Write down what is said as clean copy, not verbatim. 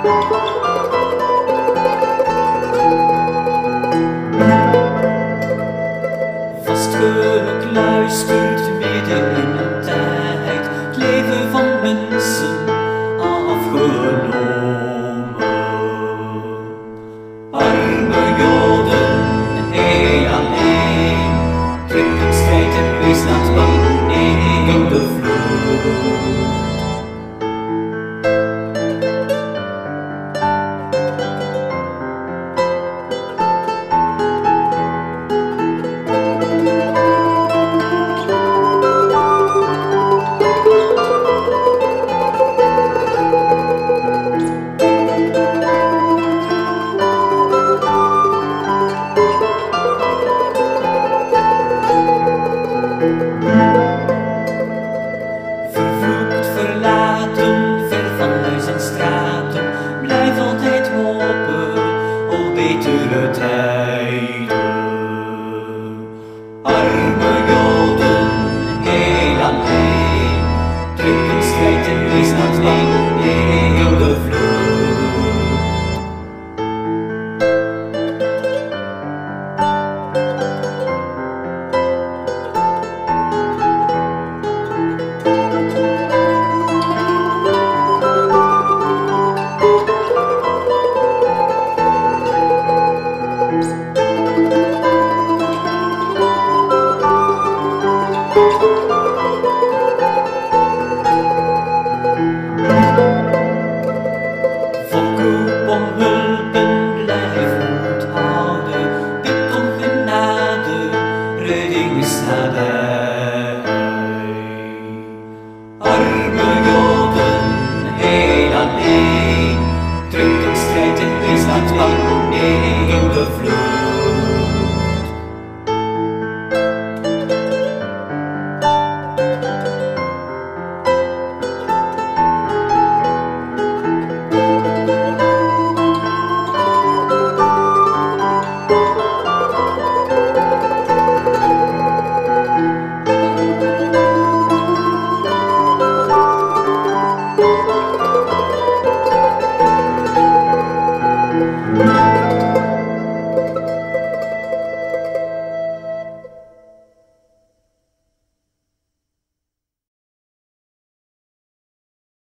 Vastgekluisterd midden in een tijd, het leven van mensen afgenomen. Arme Joden, heel alleen, trek een strijd en wees laat bang in de vloed. Vervloekt, verlaten, ver van huis en straten, blijf altijd hopen op betere tijden. Arme Joden, heel alleen, trek een strijd en wees laat bang in de vloed. Volk roep om hulp